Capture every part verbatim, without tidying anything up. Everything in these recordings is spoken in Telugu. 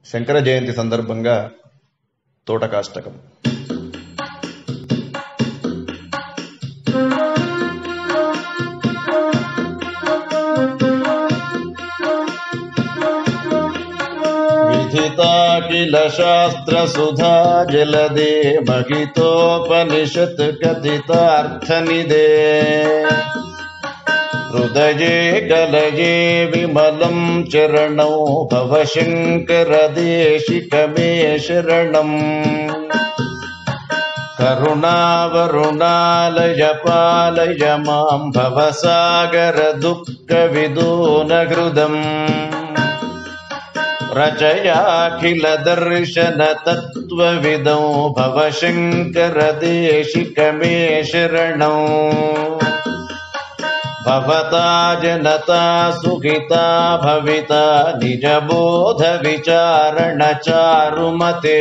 శంకర జయంతి సందర్భంగా తోటకాష్టకం. విధితా కిల శాస్త్ర సుధా జలదే మహితోపనిషత్ కథితార్థనిదే హృదయే కలయే విమలం చరణౌ భవ శంకర దేశిక మే శరణం. కరుణావరుణాలయ పాలయ మాం భవసాగర దుఃఖ విదూన హృదం. రచయాఖిల దర్శన తత్వవిదౌ భవ శంకర దేశిక మే శరణం. భవతా జనతా సుఖితా భవితా నిజ బోధ విచారణ చారుమతే.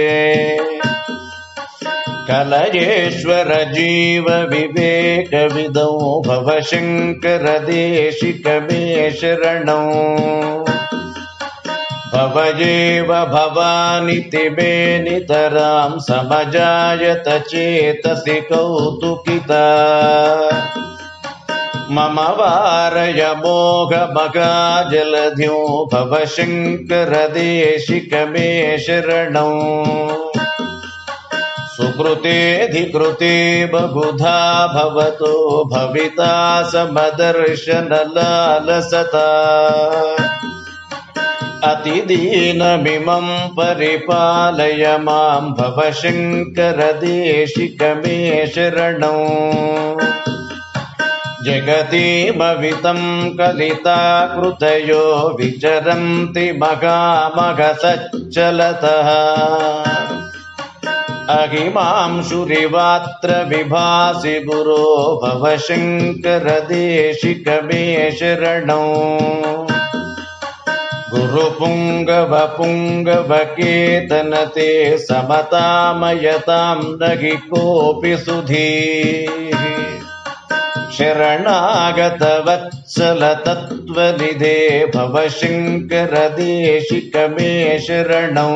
కలయేశ్వర జీవ వివేక విదౌ భవ శంకర దేశిక మే శరణం. భవయేవ భవానితి మే నితరాం సమజాయత చేతసి కౌతుకితా. మమ వారయ మోఘ మగాజలధ్యో భవ శంకర దేశిక మే శరణం. సుకృతేధికృతే బహుధా భవతో భవితా సమదర్శన లాలసతా. అతిదీనమిమం పరిపాలయ మాం భవ శంకర దేశిక మే శరణం. జగతిమవితం కలితాకృతయో విచరంతి మగామగ సచ్చలతః. అహిమాంశురివాత్ర విభాసి గురో భవ శంకర దేశిక మే శరణం. గురు పుంగవ పుంగవ కేతనతే సమతామయతాం నహి కోపి సుధీః. శరణాగత వత్సల తత్వనిధే భవ శంకర దేశిక మే శరణం.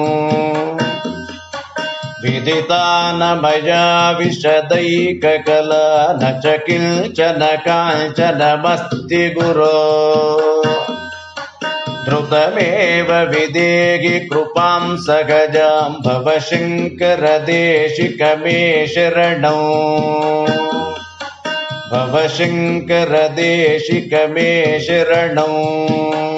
విదితాన మయా విశదైక కలా న చ కించన కాంచనమస్తి గురో. ధృతమేవ విదేహి కృపాం సగజాం భవ శంకర దేశిక మే శరణం. భవ శంకర దేశిక మే శరణం.